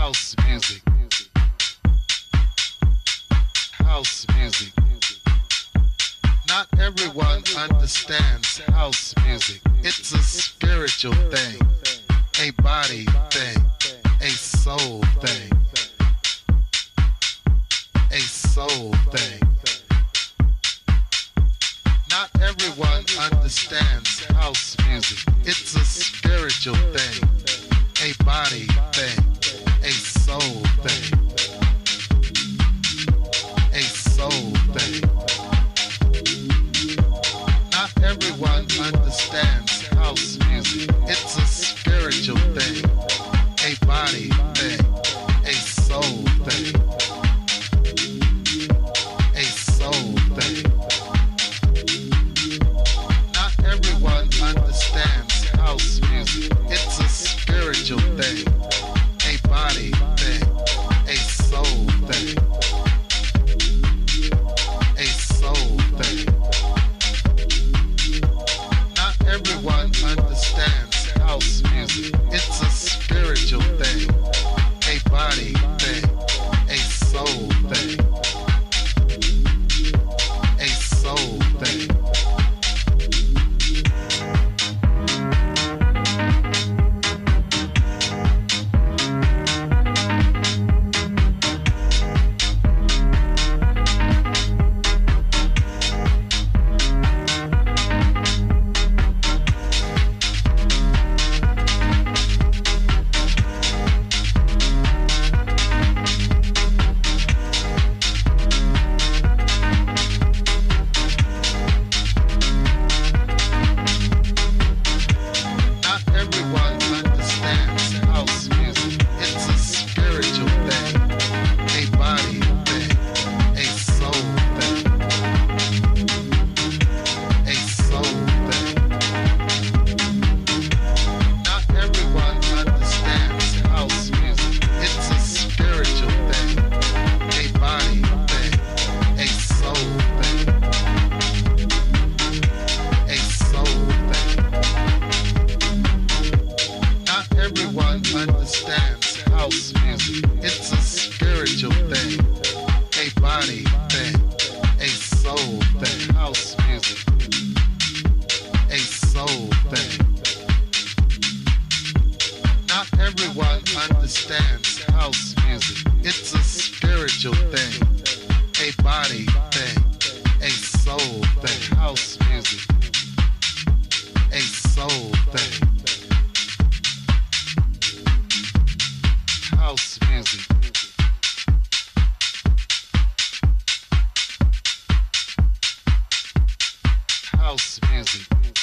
House music. House music. Not everyone understands house music. It's a spiritual thing, a body thing, a soul thing, a soul thing. Not everyone understands house music. It's a spiritual thing, a body thing, a soul thing, a soul thing. Not everyone understands house music. It's a spiritual thing, a body thing, a soul thing, a soul thing. Not everyone understands house music. It's a spiritual thing, a body thing, a soul thing, a soul thing. Not everyone understands house music. It's a spiritual thing, a body thing, a soul thing, a soul thing. Understands house music. It's a spiritual thing, a body thing, a soul thing. House music, a soul thing. Not everyone understands house music. It's a spiritual thing, a body thing, a soul thing. House music, a soul thing. House music. House music.